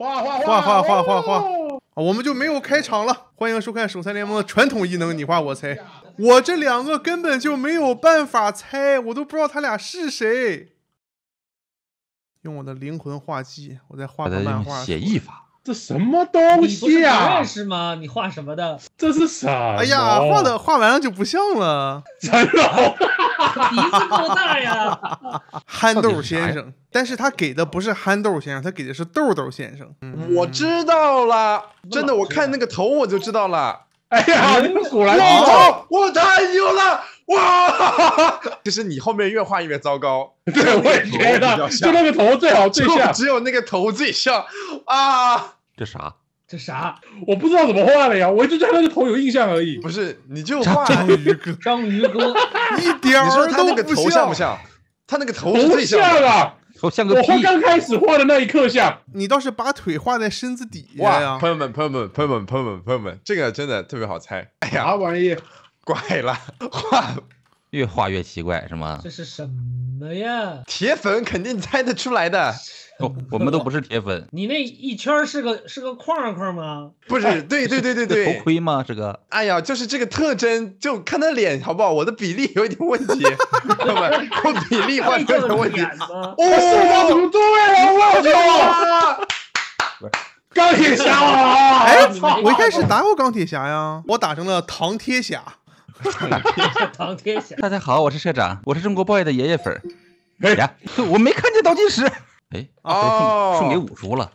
画，我们就没有开场了。欢迎收看手残联盟的传统异能你画我猜。我这两个根本就没有办法猜，我都不知道他俩是谁。用我的灵魂画技，我在画个漫画。 写意法， 这什么东西啊？ 你不认识吗？你画什么的？ 这是什么？ 哎呀，画完了就不像了。 真的， 鼻子够大呀！ 憨豆先生，但是他给的不是憨豆先生，他给的是豆豆先生。 我知道了，真的，我看那个头我就知道了。 哎呀，你们果然我太牛了！哇！其实你后面越画越糟糕。 对，我也觉得，就那个头最好最像， 只有那个头最像啊！ 这啥？ 这啥？ 我不知道怎么画的呀，我就对那个头有印象而已。 不是，你就画章鱼哥， 章鱼哥， 一点儿都不像。 像不像？他那个头是最像啊！ 头像个屁！ 我刚开始画的那一刻像。 你倒是把腿画在身子底下呀！ 朋友们，这个真的特别好猜。哎呀， 啥玩意？ 怪了， 越画越奇怪是吗？ 这是什么呀？ 铁粉肯定猜得出来的。 我们都不是铁粉。 你那一圈是个框框吗？ 不是，对。 头盔吗？这个？ 哎呀，就是这个特征，就看他脸好不好？我的比例有一点问题，朋友们，我比例画有点问题。 哦，不对啊！我操！钢铁侠啊！ 哎，我一开始打过钢铁侠呀，我打成了唐贴侠。 唐贴侠。 大家好，我是社长，我是中国 boy 的爷爷粉。哎呀，我没看见倒计时。哎，送给五叔了。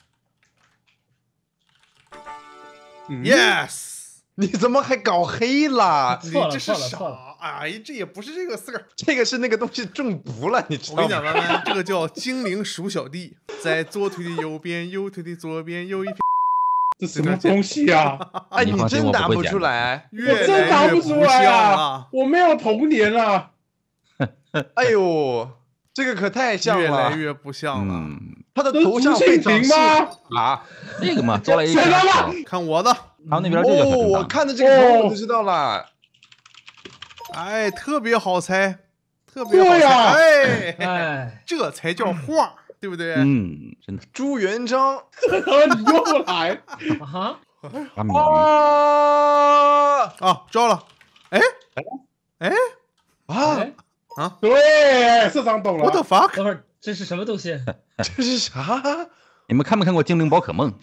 Yes， 你怎么还搞黑了？ 你这是啥？哎，这也不是这个色儿， 这个是那个东西中毒了，你知道吗？ 我跟你讲，弯弯，这个叫精灵鼠小弟，在左腿的右边，右腿的左边，有一片。 这什么东西啊？ 哎，你真答不出来， 我真答不出来啊！我没有童年啊！ 哎呦，这个可太像了， 越来越不像了。 他的头像非常吗？ 啊， 那个嘛，多了一个。 看我的， 他们那边就叫小叮当。 我看的这个头我就知道了。 哎，特别好猜，特别好猜。哎，这才叫画，对不对？ 真的。 朱元璋， 你又来啊？ 啊，招了！哎， 对，社长懂了。 What the fuck？ 等会儿，这是什么东西？ 这是啥？ 你们看没看过《精灵宝可梦》？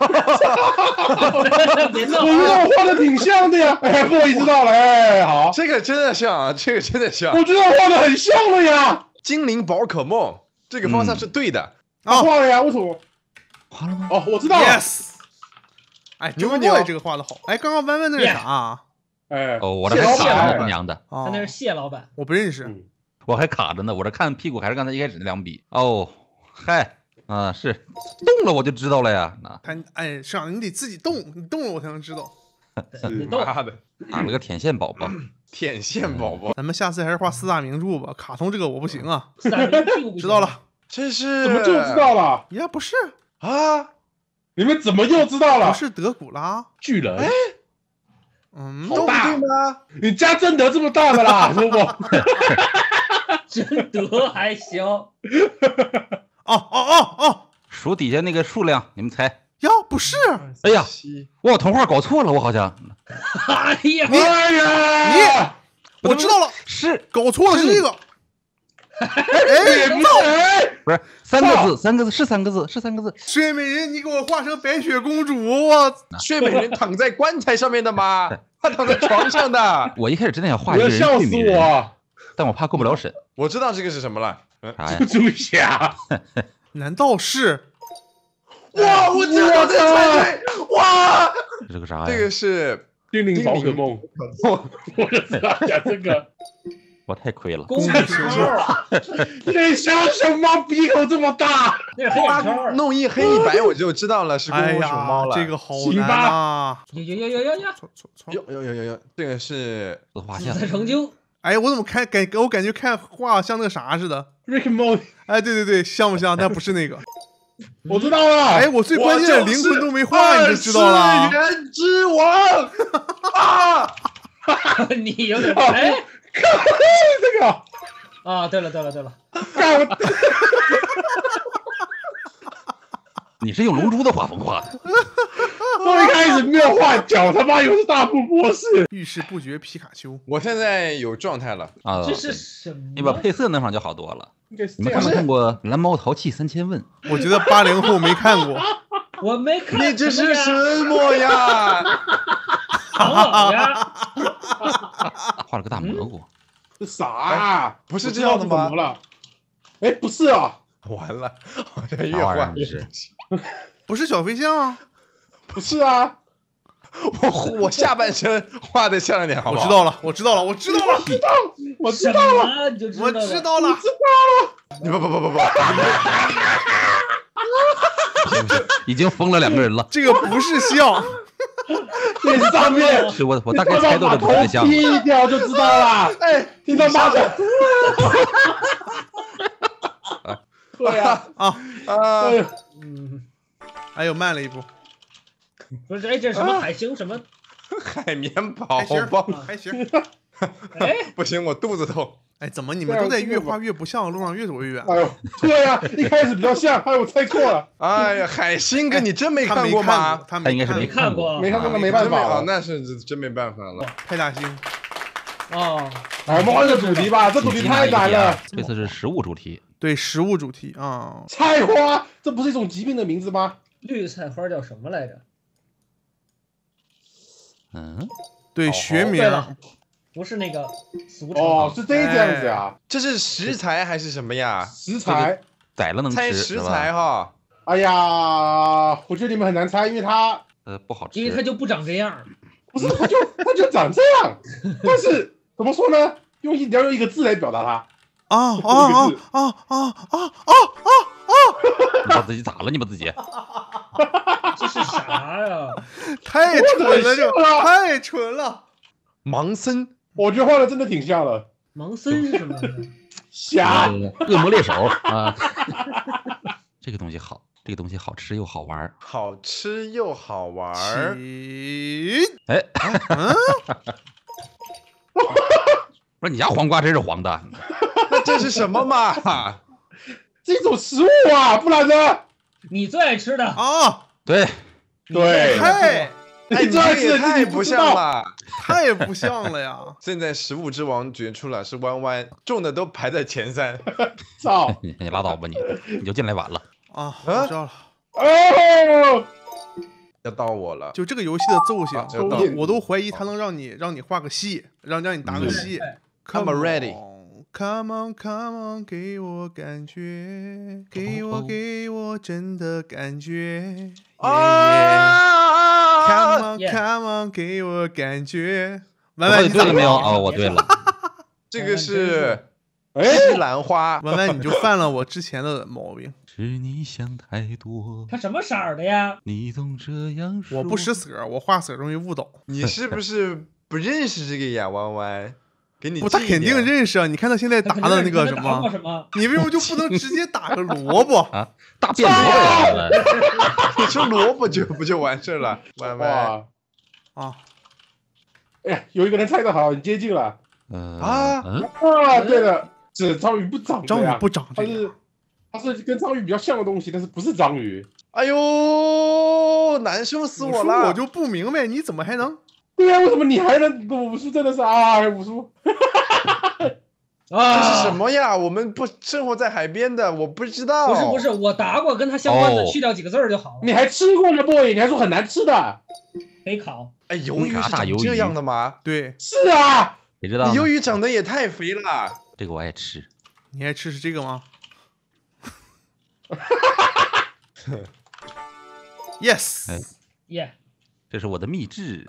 我画的挺像的呀。哎，不好意思到了。哎，好， 这个真的像，这个真的像。 我觉得画的很像了呀。 精灵宝可梦这个方向是对的。 画了呀？为什么？ 画了吗？ 哦，我知道了。 Yes。哎，牛不牛？这个画的好。哎，刚刚弯弯那是啥？ 哎， 我这还卡着呢，娘的！ 他那是谢老板， 我不认识， 我还卡着呢。我这看屁股还是刚才一开始那两笔。哦，嗨，是动了我就知道了呀。 哎，社长，你得自己动，你动了我才能知道。 妈的， 打了个舔线宝宝， 舔线宝宝。 咱们下次还是画四大名著吧，卡通这个我不行啊。 知道了， 这是怎么就知道了？ 呀，不是啊， 你们怎么又知道了？ 不是德古拉巨人。哎。 好大吗？ 你家真德这么大的啦，叔伯。 真德还行。 数底下那个数量，你们猜？ 呀，不是。 哎呀，我把童话搞错了，我好像。 哎呀， 你，我知道了， 是搞错了，是这个。 不是三个字，是三个字。 睡美人，你给我画成白雪公主，我睡美人躺在棺材上面的吗？她躺在床上的。 我一开始真的想画一个人睡美人，但我怕过不了审。 我知道这个是什么了， 啥呀？ 蜘蛛侠？ 难道是？ 哇，我知道这个猜对！哇， 这个啥呀？ 这个是精灵宝可梦。我就知道讲这个。 我太亏了， 公主球， 你想什么？鼻口这么大， 那是黑眼圈， 弄一黑一白我就知道了，是公主熊猫了。 这个好难啊！ 有，这个是自画像成就。 哎，我怎么我感觉看画像那个啥似的 ？Rick and Morty。 哎，对，像不像？但不是那个。 我知道了。 哎，我最关键的灵魂都没画，你就知道了。 次元之王啊！ 你有点哎。 这个啊，对了， 你是用龙珠的画风画的？ 我一开始没有画脚，他妈以为是大富博士。 遇事不决皮卡丘。 我现在有状态了啊！ 这是什么？ 你把配色弄上就好多了。 应该是你们看没看过《蓝猫淘气3000问》？ 我觉得80后没看过。 我没看。 你这是什么呀？ 唐老呀！ 画了个大蘑菇。 这啥啊？ 不是这样的吗？ 怎么了？哎，不是啊！ 完了，好像越画越不是小飞象啊？ 不是啊！ 我下半身画的像点，好不好？ 我知道了，我知道了，我知道了， 我知道了， 你就知道我了。 知道了， 你不， 已经疯了2个人了。 这个不是象， 这上面是我大概猜到的不是象。 剃掉就知道了。哎，听到吗？对呀啊，哎呦，慢了一步。 不是，哎，这是什么海星什么？ 海绵宝还行宝， 还行。 哎， 不行，我肚子痛。 哎，怎么你们都在越画越不像，路上越走越远？ 哎呦，对呀，一开始比较像，哎，我猜错了。 哎呀，海星哥，你真没看过吗？ 他应该是没看过， 没看过那没办法了， 那是真没办法了。 派大星。 哦， 哎，我们换个主题吧，这主题太难了。 这次是食物主题。 对，食物主题啊。 菜花，这不是一种疾病的名字吗？ 绿菜花叫什么来着？ 对，学名。 不是那个俗称。 哦，是这样子啊。 这是食材还是什么呀？ 食材， 宰了能吃。 猜食材哈。 哎呀，我觉得你们很难猜，因为它不好吃， 因为它就不长这样。 不是，它就长这样，但是怎么说呢？你要用一个字来表达它。 啊！ 你把自己咋了？你把自己？ 这是啥呀？ 太蠢了，这太蠢了。 盲僧， 我觉得画的真的挺像的。 盲僧是什么？ 瞎。 恶魔猎手啊！这个东西好，这个东西好吃又好玩， 好吃又好玩。 哎，不是你家黄瓜真是黄的？ 那这是什么嘛？ 这种食物啊，不然呢？ 你最爱吃的啊？ 对， 太， 你最爱吃的太不像了， 太不像了呀！ 现在食物之王决出了，是弯弯，中的都排在前3。 操！ 你拉倒吧你就进来晚了啊！我知道了。 哦， 要到我了。 就这个游戏的奏性，我都怀疑它能让你画个戏，让你打个戏。 Come ready。 Come on, come on， 给我感觉，给我真的感觉。Come on, come on， 给我感觉。婉婉，你对了没有？哦，我对了。 这个是西兰花。 婉婉，你就犯了我之前的毛病。 是你想太多。 它什么色儿的呀？ 你总这样说。 我不识色，我画色容易误导。 你是不是不认识这个呀，弯弯？给你他肯定认识啊！你看他现在打的那个什么，你为什么就不能直接打个萝卜啊？大便萝卜呀！ 你说萝卜不就完事了？弯弯啊！ 哎呀，有一个人猜的好，很接近了。对了，这章鱼不长， 章鱼不长， 它是跟章鱼比较像的东西，但是不是章鱼。 哎呦，难受死我了！ 我就不明白，你怎么还能？ 对呀，为什么你还能武术？真的是啊，武术！ 这是什么呀？我们不生活在海边的，我不知道。 不是，我答过，跟它相关的去掉几个字儿就好了。 你还吃过呢 ，boy？ 你还说很难吃的？ 可以烤。 哎，鱿鱼是长这样的吗？ 对， 是啊。 你知道？ 鱿鱼长得也太肥了。 这个我爱吃。 你爱吃是这个吗？Yes。 耶。 这是我的秘制。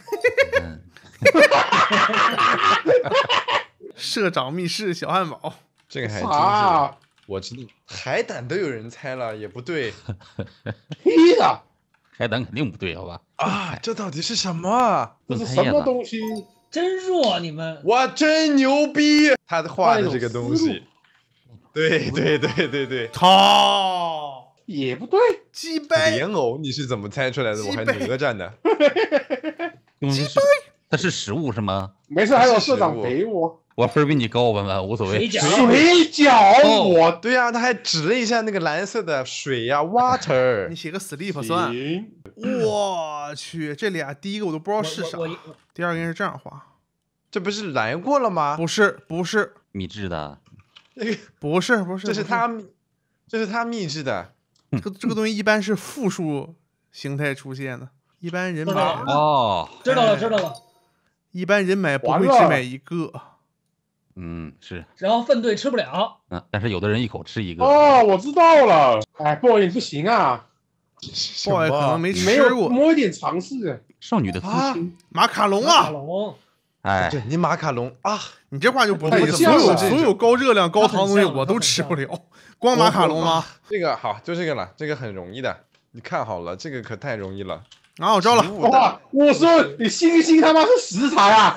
社长密室小汉堡， 这个还真是，我知道海胆都有人猜了，也不对。 黑的海胆肯定不对，好吧？ 啊，这到底是什么？ 这是什么东西？ 真弱，你们！ 哇，真牛逼！他画的这个东西，对， 操， 也不对， 鸡掰！ 莲藕你是怎么猜出来的？我还哪吒呢？ 鸡掰！它是食物是吗？ 没事，还有社长陪我。 我分比你高，文文无所谓。 水饺， 水饺，我对呀，他还指了一下那个蓝色的水呀，water 你。写个 sleep 算。 行我去，这俩第一个我都不知道是啥， 我第二个应该是这样画。 这不是来过了吗？ 不是，不是， 秘制的， 不是，不是， 这是他秘制的。 这个东西一般是复数形态出现的，一般人买哦， 知道了知道了。 一般人买不会完了只买一个。 是， 然后分队吃不了， 但是有的人一口吃一个。 哦，我知道了。哎，不好意思，不行啊， boy 可能没你没有吃过摸一点尝试。 少女的初心， 马卡龙马卡啊！ 龙， 哎， 对你马卡龙啊， 你这话就不对， 很所有像啊所有高热量高糖的东西它很像我都吃不了，光马卡龙吗？ 这个好，就这个了，这个很容易的。你看好了，这个可太容易了。 啊，我知道了哇，我说你星星他妈是食材啊！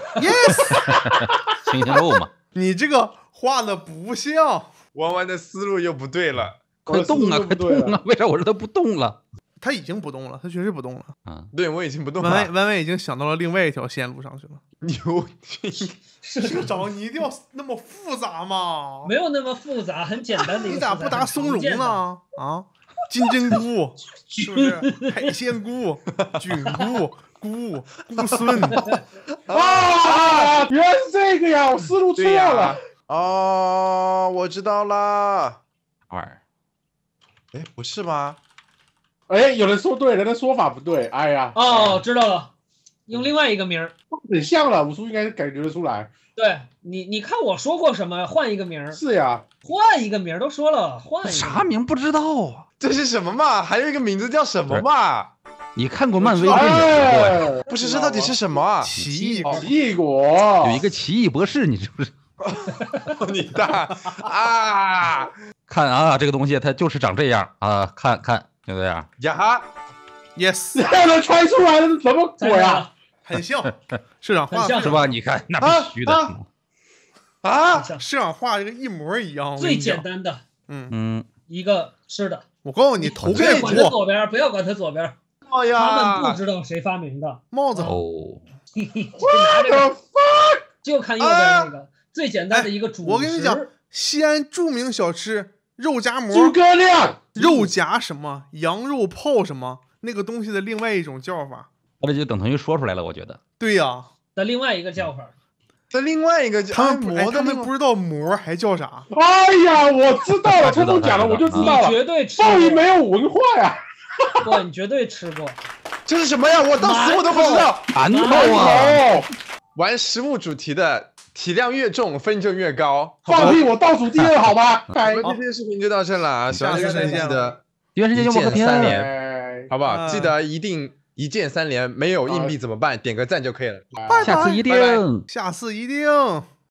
，yes， 星星肉嘛， 你这个画的不像， 弯弯的思路又不对了。 快动啊，快我的思路不对动啊！为啥我说它不动了？ 他已经不动了，他确实不动了。 对，我已经不动弯弯了。 弯弯已经想到了另外一条线路上去了。 牛， 社长，你一定要那么复杂吗？ 没有那么复杂，很简单的一个。 你咋不答松茸？呢？啊，金针菇是不是？海鲜菇、菌菇、菇孙。 啊，原来是这个呀，我思路错对呀了。。 哦，我知道了。 二， 哎，不是吗？ 哎，有人说对，人的说法不对。哎呀， 哦，知道了，用另外一个名儿。 很像了，武叔应该感觉得出来。 对你看我说过什么？换一个名儿， 是呀， 换一个名儿都说了，换一个啥名不知道啊？ 这是什么嘛？还有一个名字叫什么嘛？ 你看过漫威电影不？ 哎， 不是，这到底是什么啊？ 奇异奇异果有一个奇异博士，你知不知？ 你大啊看啊，这个东西它就是长这样啊，看看就这样。 呀哈！ ，yes， 还能猜出来的是什么鬼啊？ 很像。社长画很像是吧？你看那必须的。 啊！ 社长画这个一模一样。我跟最你讲简单的嗯， 一个吃的， 我告诉你，头不盖要管它骨、 左边，不要管它左边， 哎他们不呀！ 知道谁发明的， 帽子， 哦， 就拿这个，就看右边那个最简单的一个主食。 我跟你讲，西安著名小吃肉夹馍、 诸葛亮， 肉夹什么、羊肉泡什么，那个东西的另外一种叫法。 他这就等同于说出来了，我觉得。 对呀， 的另外一个叫法， 这另外一个叫他们不， 按摩的另外他们不知道馍还叫啥。 哎呀，我知道了，聪聪讲了我就知道你了。 绝对吃鲍鱼过， 没有文化呀， 不，你绝对吃过。 这是什么呀？我到死我都不知道。 馒头啊！ 哦， 玩食物主题的，体量越重分就越高。好吧放屁，我倒数第二，好吧？哎我们这期视频就到这了啊！喜欢这个视频记得第一时间就我和一键三天， 连哎好不好？ 嗯记得一定一键三连，没有硬币怎么办？点个赞就可以了。 拜拜下次一定。 下次一定。